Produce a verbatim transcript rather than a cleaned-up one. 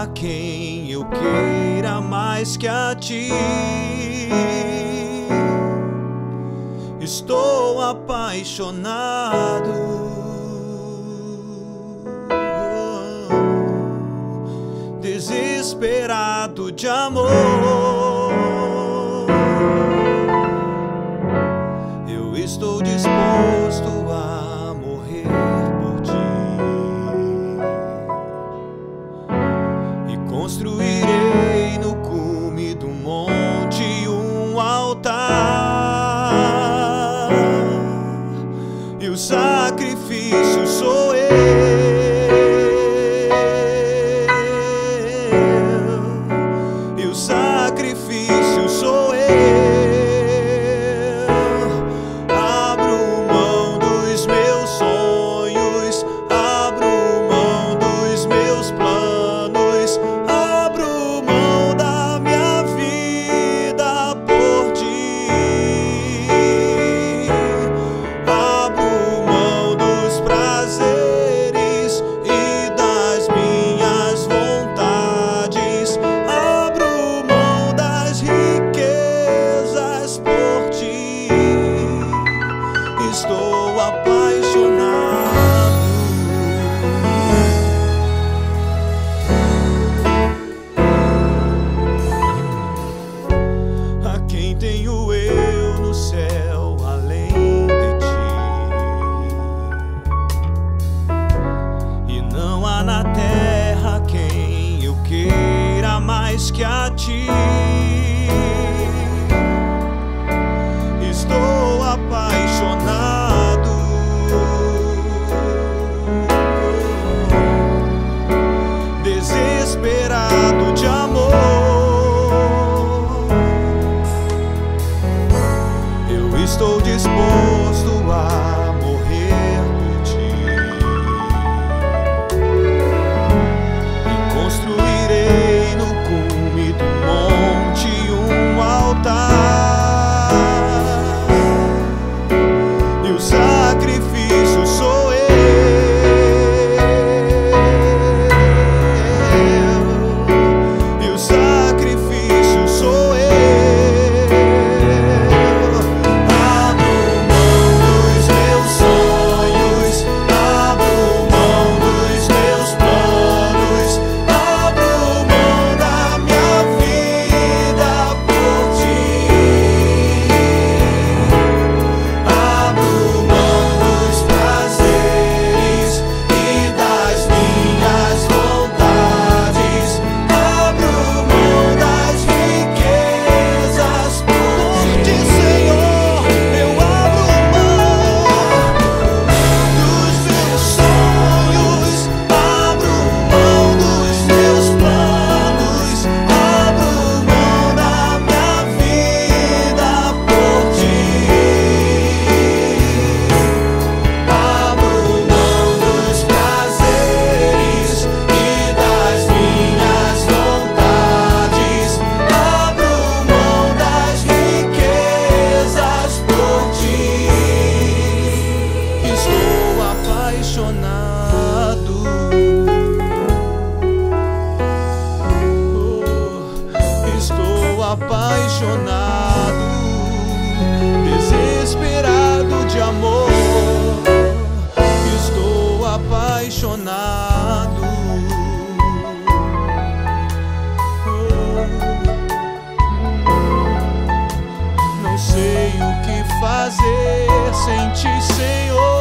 a quem eu queira mais que a ti. Estou apaixonado, desesperado de amor. Eu estou disposto a morrer por ti e construirei no cume do monte um altar, e o sacrifício sou eu, e o sacrifício sou eu. Abro mão dos meus sonhos, abro mão dos meus planos, abro mão da minha vida por ti. Abro mão dos prazeres e das minhas vontades, abro mão das riquezas por ti. Estou apaixonado. A quem tenho eu no céu além de ti? E não há na terra quem eu queira mais que a ti. Estou apaixonado, desesperado de amor. Eu estou disposto a morrer por ti e construirei no cume do monte um altar, e o sacrifício sou eu, e o sacrifício sou eu. Abro mão dos meus sonhos, abro mão dos meus planos, abro mão da minha vida por ti. Abro mão dos prazeres e das minhas vontades, abro mão das riquezas por ti, Senhor. Eu abro mão dos meus sonhos, abro mão dos meus planos, abro mão da minha vida por ti. Abro mão dos prazeres e das minhas vontades, abro mão das riquezas por ti. Estou apaixonado, oh, estou apaixonado, desesperado de amor. Estou apaixonado, oh, não sei o que fazer sem ti, Senhor.